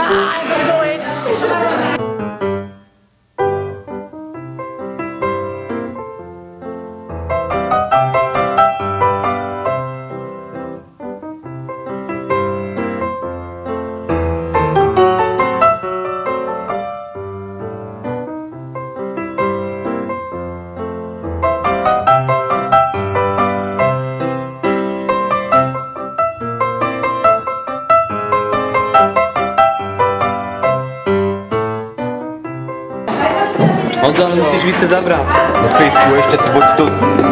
I can do it. Honzo, ale musíš více zabrat. No pejsku, ještě to buď to...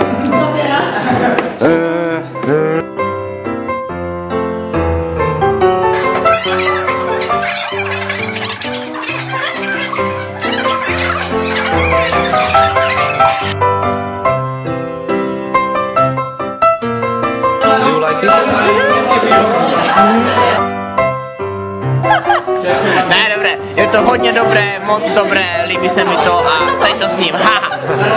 Do you like it? Ne, dobré, je to hodně dobré, moc dobré, líbí se mi to a tady to s ním, haha.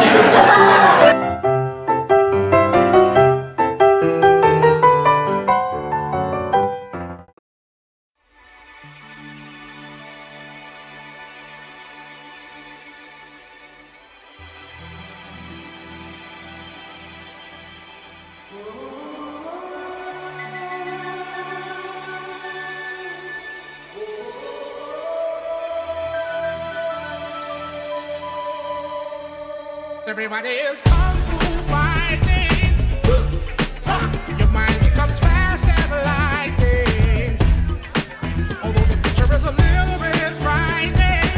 Everybody is kung fu fighting. Your mind becomes fast as lightning. Although the future is a little bit frightening,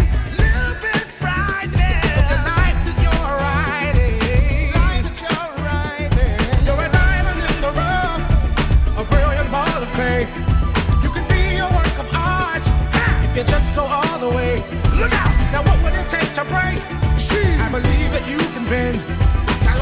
the life that you're riding, you're a diamond in the rough, a brilliant ball of clay. You could be a work of art if you just go all the way. Look out! Now what would it take to break? I believe that you can bend.